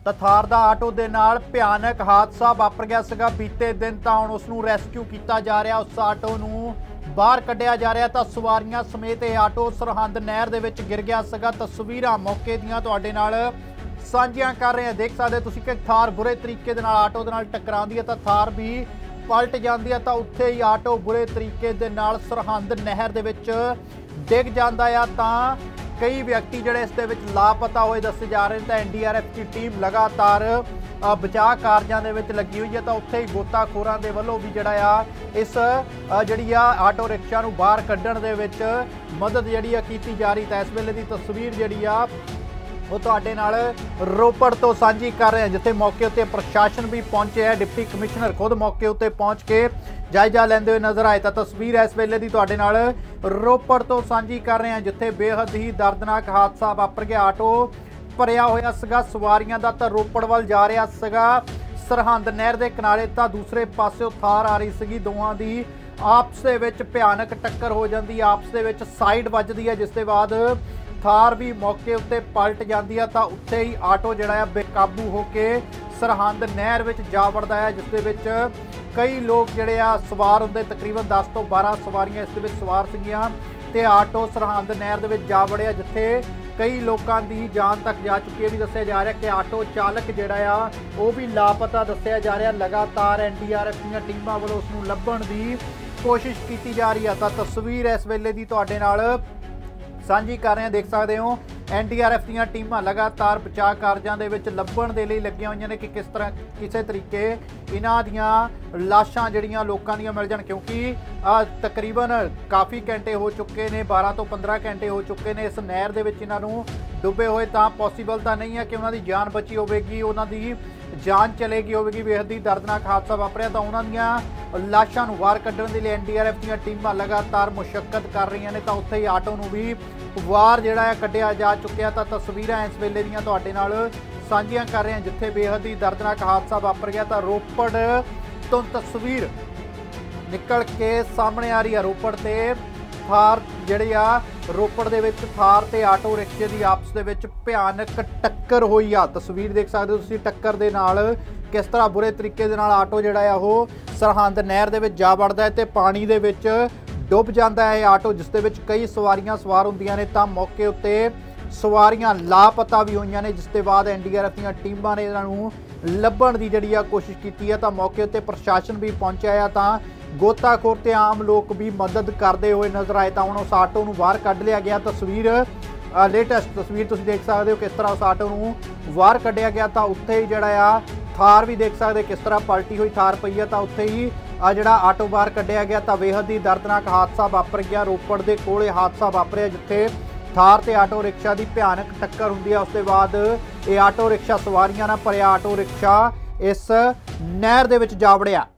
ਤਾਂ ਥਾਰ ਦਾ ਆਟੋ ਦੇ ਨਾਲ ਭਿਆਨਕ ਹਾਦਸਾ ਵਾਪਰ ਗਿਆ ਸੀਗਾ। ਬੀਤੇ ਦਿਨ ਤਾਂ ਹੁਣ ਉਸ ਨੂੰ ਰੈਸਕਿਊ ਕੀਤਾ ਜਾ ਰਿਹਾ, ਉਸ ਆਟੋ ਨੂੰ ਬਾਹਰ ਕੱਢਿਆ ਜਾ ਰਿਹਾ ਤਾਂ ਸਵਾਰੀਆਂ ਸਮੇਤ ਇਹ ਆਟੋ ਸਰਹੰਦ ਨਹਿਰ ਦੇ ਵਿੱਚ ਗਿਰ ਗਿਆ ਸੀਗਾ। ਤਸਵੀਰਾਂ ਮੌਕੇ ਦੀਆਂ ਤੁਹਾਡੇ ਨਾਲ ਸਾਂਝੀਆਂ ਕਰ ਰਹੇ ਹਾਂ। ਦੇਖ ਸਕਦੇ ਤੁਸੀਂ ਕਿ ਥਾਰ ਬੁਰੇ ਤਰੀਕੇ ਦੇ ਨਾਲ ਆਟੋ ਦੇ ਨਾਲ ਟਕਰਾਉਂਦੀ ਹੈ ਤਾਂ ਥਾਰ ਵੀ ਪਲਟ ਜਾਂਦੀ ਹੈ ਤਾਂ ਉੱਥੇ ਹੀ ਆਟੋ ਬੁਰੇ ਤਰੀਕੇ ਦੇ ਨਾਲ ਸਰਹੰਦ ਨਹਿਰ ਦੇ ਵਿੱਚ ਡਿੱਗ ਜਾਂਦਾ ਆ। ਤਾਂ ਕਈ ਵਿਅਕਤੀ ਜਿਹੜੇ ਇਸ ਦੇ ਵਿੱਚ ਲਾਪਤਾ ਹੋਏ ਦੱਸੇ ਜਾ ਰਹੇ ਨੇ ਤਾਂ NDRF ਦੀ ਟੀਮ ਲਗਾਤਾਰ ਬਚਾਅ ਕਾਰਜਾਂ ਦੇ ਵਿੱਚ ਲੱਗੀ ਹੋਈ ਹੈ ਤਾਂ ਉੱਥੇ ਹੀ ਗੋਤਾਖੋਰਾਂ ਦੇ ਵੱਲੋਂ ਵੀ ਜਿਹੜਾ ਆ ਇਸ ਜਿਹੜੀ ਆ ਆਟੋ ਰਿਕਸ਼ਾ ਨੂੰ ਬਾਹਰ ਕੱਢਣ ਦੇ ਵਿੱਚ ਮਦਦ ਜਿਹੜੀ ਆ ਕੀਤੀ ਜਾ ਰਹੀ। ਤਾਂ ਇਸ ਵੇਲੇ ਦੀ ਤਸਵੀਰ ਜਿਹੜੀ ਆ ਉਹ ਤੁਹਾਡੇ ਨਾਲ ਰੋਪੜ ਤੋਂ ਸਾਂਝੀ ਕਰ ਰਹੇ ਹਾਂ, ਜਿੱਥੇ ਮੌਕੇ ਉੱਤੇ ਪ੍ਰਸ਼ਾਸਨ ਵੀ ਪਹੁੰਚਿਆ ਹੈ। ਡਿਪਟੀ ਕਮਿਸ਼ਨਰ ਖੁਦ ਮੌਕੇ ਉੱਤੇ ਪਹੁੰਚ ਕੇ ਜਾਇਜ਼ਾ ਲੈਂਦੇ ਹੋਏ ਨਜ਼ਰ ਆਏ। ਤਾਂ ਤਸਵੀਰ ਇਸ ਵੇਲੇ ਦੀ ਤੁਹਾਡੇ ਨਾਲ ਰੋਪੜ ਤੋਂ ਸਾਂਝੀ ਕਰ ਰਹੇ ਹਾਂ, ਜਿੱਥੇ ਬੇਹੱਦ ਹੀ ਦਰਦਨਾਕ ਹਾਦਸਾ ਵਾਪਰ ਗਿਆ। ਆਟੋ ਭਰਿਆ ਹੋਇਆ ਸੀਗਾ ਸਵਾਰੀਆਂ ਦਾ ਤਾਂ ਰੋਪੜ ਵੱਲ ਜਾ ਰਿਹਾ ਸੀਗਾ ਸਰਹੰਦ ਨਹਿਰ ਦੇ ਕਿਨਾਰੇ, ਤਾਂ ਦੂਸਰੇ ਪਾਸਿਓਂ ਥਾਰ ਆ ਰਹੀ ਸੀਗੀ। ਦੋਹਾਂ ਦੀ ਆਪਸ ਦੇ ਵਿੱਚ ਭਿਆਨਕ ਟੱਕਰ ਹੋ ਜਾਂਦੀ, ਆਪਸ ਦੇ ਵਿੱਚ ਸਾਈਡ ਵੱਜਦੀ ਹੈ, ਜਿਸ ਦੇ ਬਾਅਦ ਥਾਰ ਵੀ ਮੌਕੇ ਉੱਤੇ ਪਲਟ ਜਾਂਦੀ ਆ ਤਾਂ ਉੱਥੇ ਹੀ ਆਟੋ ਜਿਹੜਾ ਆ ਬੇਕਾਬੂ ਹੋ ਕੇ ਸਰਹੰਦ ਨਹਿਰ ਵਿੱਚ ਜਾ ਵੜਦਾ ਹੈ, ਜਿਸ ਦੇ ਵਿੱਚ ਕਈ ਲੋਕ ਜਿਹੜੇ ਆ ਸਵਾਰ ਹੁੰਦੇ, ਤਕਰੀਬਨ 10 ਤੋਂ 12 ਸਵਾਰੀਆਂ ਇਸ ਦੇ ਵਿੱਚ ਸਵਾਰ ਸੀਗੀਆਂ ਤੇ ਆਟੋ ਸਰਹੰਦ ਨਹਿਰ ਦੇ ਵਿੱਚ ਜਾ ਵੜਿਆ, ਜਿੱਥੇ ਕਈ ਲੋਕਾਂ ਦੀ ਜਾਨ ਤੱਕ ਜਾ ਚੁੱਕੀ ਹੈ। ਵੀ ਦੱਸਿਆ ਜਾ ਰਿਹਾ ਕਿ ਆਟੋ ਚਾਲਕ ਜਿਹੜਾ ਆ ਉਹ ਵੀ ਲਾਪਤਾ ਦੱਸਿਆ ਜਾ ਰਿਹਾ। ਲਗਾਤਾਰ NDRF ਦੀਆਂ ਟੀਮਾਂ ਵੱਲੋਂ ਉਸ ਨੂੰ ਲੱਭਣ ਦੀ ਕੋਸ਼ਿਸ਼ ਕੀਤੀ ਜਾ ਰਹੀ ਹੈ। ਤਾਂ ਤਸਵੀਰ ਇਸ ਵੇਲੇ ਦੀ ਤੁਹਾਡੇ ਨਾਲ ਸਾਂਝੀ ਕਰ ਰਹੇ ਹਾਂ। ਦੇਖ ਸਕਦੇ ਹੋ NDRF ਦੀਆਂ ਟੀਮਾਂ ਲਗਾਤਾਰ ਬਚਾਅ ਕਾਰਜਾਂ ਦੇ ਵਿੱਚ ਲੱਭਣ ਦੇ ਲਈ ਲੱਗੀਆਂ ਹੋਈਆਂ ਨੇ ਕਿ ਕਿਸ ਤਰ੍ਹਾਂ ਕਿਸੇ ਤਰੀਕੇ ਇਹਨਾਂ ਦੀਆਂ ਲਾਸ਼ਾਂ ਜਿਹੜੀਆਂ ਲੋਕਾਂ ਦੀਆਂ ਮਿਲ ਜਾਣ, ਕਿਉਂਕਿ ਤਕਰੀਬਨ ਕਾਫੀ ਘੰਟੇ ਹੋ ਚੁੱਕੇ ਨੇ, 12 ਤੋਂ 15 ਘੰਟੇ ਹੋ ਚੁੱਕੇ ਨੇ ਇਸ ਨਹਿਰ ਦੇ ਵਿੱਚ ਇਹਨਾਂ ਨੂੰ ਡੁੱਬੇ ਹੋਏ। ਤਾਂ ਪੋਸੀਬਲ ਤਾਂ ਨਹੀਂ ਹੈ ਕਿ ਉਹਨਾਂ ਦੀ ਜਾਨ ਬਚੀ ਹੋਵੇਗੀ, ਉਹਨਾਂ ਦੀ ਜਾਨ ਚਲੇਗੀ ਹੋਵੇਗੀ। ਬੇਹੱਦ ਹੀ ਦਰਦਨਾਕ ਹਾਦਸਾ ਵਾਪਰਿਆ ਤਾਂ ਉਹਨਾਂ ਦੀਆਂ ਲਾਸ਼ਾਂ ਨੂੰ ਬਾਹਰ ਕੱਢਣ ਦੇ ਲਈ NDRF ਦੀਆਂ ਟੀਮਾਂ ਲਗਾਤਾਰ ਮੁਸ਼ੱਕਤ ਕਰ ਰਹੀਆਂ ਨੇ ਤਾਂ ਉੱਥੇ ਹੀ ਆਟੋ ਨੂੰ ਵੀ ਬਾਹਰ ਜਿਹੜਾ ਹੈ ਕੱਢਿਆ ਜਾ ਚੁੱਕਿਆ। ਤਾਂ ਤਸਵੀਰਾਂ ਇਸ ਵੇਲੇ ਦੀਆਂ ਤੁਹਾਡੇ ਨਾਲ ਸਾਂਝੀਆਂ ਕਰ ਰਹੇ ਹਾਂ, ਜਿੱਥੇ ਬੇਹੱਦ ਹੀ ਦਰਦਨਾਕ ਹਾਦਸਾ ਵਾਪਰ ਗਿਆ। ਤਾਂ ਰੋਪੜ ਤੋਂ ਤਸਵੀਰ ਨਿਕਲ ਕੇ ਸਾਹਮਣੇ ਆ ਰਹੀ ਹੈ। ਰੋਪੜ ਤੇ ਥਾਰ ਜਿਹੜੀ ਆ ਰੋਪੜ ਦੇ ਵਿੱਚ ਥਾਰ ਤੇ ਆਟੋ ਰਿਕਸ਼ੇ ਦੀ ਆਪਸ ਦੇ ਵਿੱਚ ਭਿਆਨਕ ਟੱਕਰ ਹੋਈ ਆ। ਤਸਵੀਰ ਦੇਖ ਸਕਦੇ ਹੋ ਤੁਸੀਂ, ਟੱਕਰ ਦੇ ਨਾਲ ਕਿਸ ਤਰ੍ਹਾਂ ਬੁਰੇ ਤਰੀਕੇ ਦੇ ਨਾਲ ਆਟੋ ਜਿਹੜਾ ਆ ਉਹ ਸਰਹੰਦ ਨਹਿਰ ਦੇ ਵਿੱਚ ਜਾ ਵੜਦਾ ਹੈ ਤੇ ਪਾਣੀ ਦੇ ਵਿੱਚ ਡੁੱਬ ਜਾਂਦਾ ਹੈ ਇਹ ਆਟੋ, ਜਿਸ ਦੇ ਵਿੱਚ ਕਈ ਸਵਾਰੀਆਂ ਸਵਾਰ ਹੁੰਦੀਆਂ ਨੇ। ਤਾਂ ਮੌਕੇ ਉੱਤੇ ਸਵਾਰੀਆਂ ਲਾਪਤਾ ਵੀ ਹੋਈਆਂ ਨੇ, ਜਿਸ ਦੇ ਬਾਅਦ NDRF ਦੀਆਂ ਟੀਮਾਂ ਨੇ ਇਹਨਾਂ ਨੂੰ ਲੱਭਣ ਦੀ ਜਿਹੜੀ ਆ ਕੋਸ਼ਿਸ਼ ਕੀਤੀ ਹੈ। ਤਾਂ ਮੌਕੇ ਉੱਤੇ ਪ੍ਰਸ਼ਾਸਨ ਵੀ ਪਹੁੰਚਿਆ ਆ ਤਾਂ ਗੋਤਾਖੋਰ ਤੇ ਆਮ ਲੋਕ ਵੀ ਮਦਦ ਕਰਦੇ ਹੋਏ ਨਜ਼ਰ ਆਏ। ਤਾਂ ਹੁਣ ਉਸ ਆਟੋ ਨੂੰ ਬਾਹਰ ਕੱਢ ਲਿਆ ਗਿਆ। ਤਸਵੀਰ ਲੇਟੈਸਟ ਤਸਵੀਰ ਤੁਸੀਂ ਦੇਖ ਸਕਦੇ ਹੋ ਕਿਸ ਤਰ੍ਹਾਂ ਉਸ ਆਟੋ ਨੂੰ ਬਾਹਰ ਕੱਢਿਆ ਗਿਆ। ਤਾਂ ਉੱਥੇ ਹੀ ਜਿਹੜਾ ਆ ਥਾਰ ਵੀ ਦੇਖ ਸਕਦੇ ਕਿਸ ਤਰ੍ਹਾਂ ਪਲਟੀ ਹੋਈ ਥਾਰ ਪਈ ਆ, ਤਾਂ ਉੱਥੇ ਹੀ ਜਿਹੜਾ ਆਟੋ ਬਾਹਰ ਕੱਢਿਆ ਗਿਆ। ਤਾਂ ਬੇਹੱਦ ਹੀ ਦਰਦਨਾਕ ਹਾਦਸਾ ਵਾਪਰ ਗਿਆ। ਰੋਪੜ ਦੇ ਕੋਲੇ ਹਾਦਸਾ ਵਾਪਰਿਆ, ਜਿੱਥੇ ਥਾਰ ਤੇ ਆਟੋ ਰਿਕਸ਼ਾ ਦੀ ਭਿਆਨਕ ਟੱਕਰ ਹੁੰਦੀ ਹੈ। ਉਸ ਤੋਂ ਬਾਅਦ ਇਹ ਆਟੋ ਰਿਕਸ਼ਾ ਸਵਾਰੀਆਂ ਨਾਲ ਭਰਿਆ ਆਟੋ ਰਿਕਸ਼ਾ ਇਸ ਨਹਿਰ ਦੇ ਵਿੱਚ ਜਾ ਵੜਿਆ।